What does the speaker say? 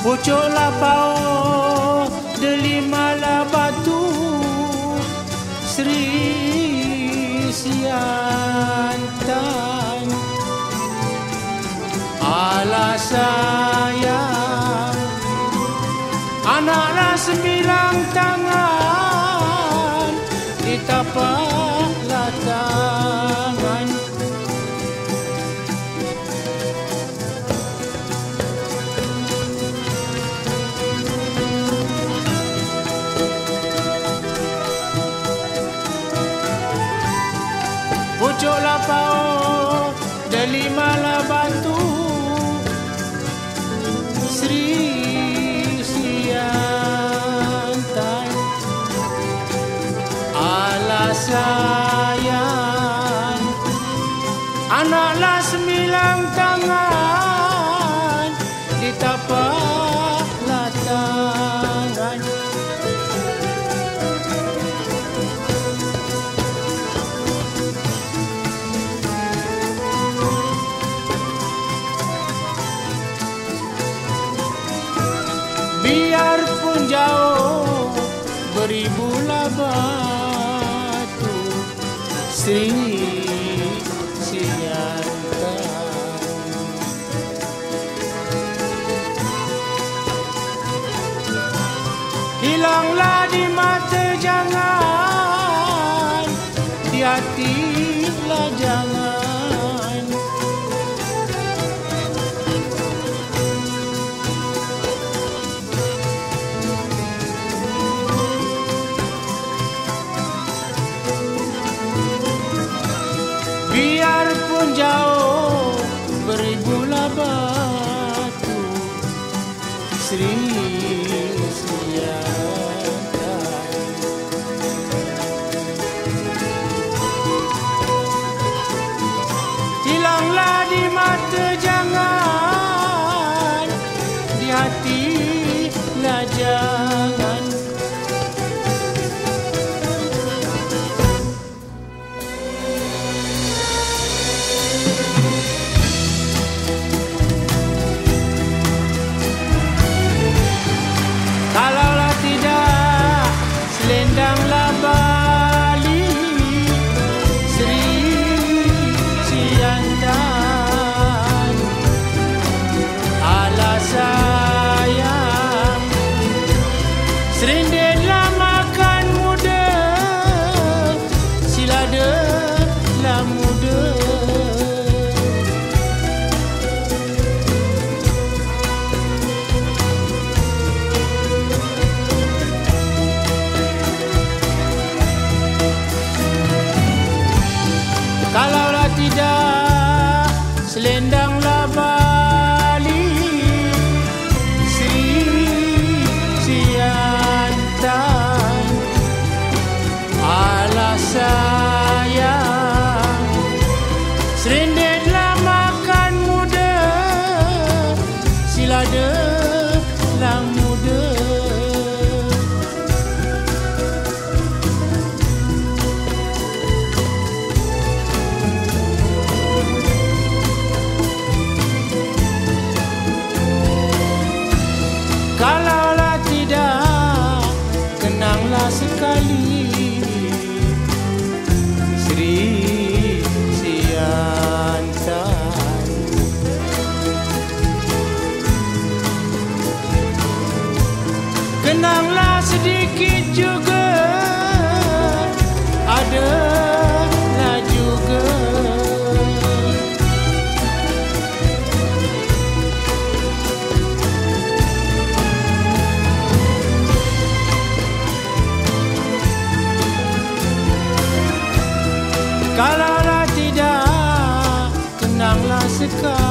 Pucuk lapau delima batu Sri siantan ala sayang anaklah 9 tangan ditapaklah tangan pucuk lapau delima batu Sri siantan ala sayang anaklah 9 tangan ditapaklah tangan biarpun jauh beribu batu Sri siantan hilanglah di mata jangan di hati lah jangan biarpun jauh beribu batu Sri siantan hilanglah di mata jangan di hati lah jangan kalaulah tidak selendanglah Bali Sri siantan ala sayang serendetlah makan muda siladalah muda kalaulah tidak selendanglah Bali Sri siantan ala sayang serendetlah makan muda siladalah muda kalaulah tidak kenanglah sekali Sri siantan kenanglah sedikit juga adalah juga kalaulah tidak kenanglah sekali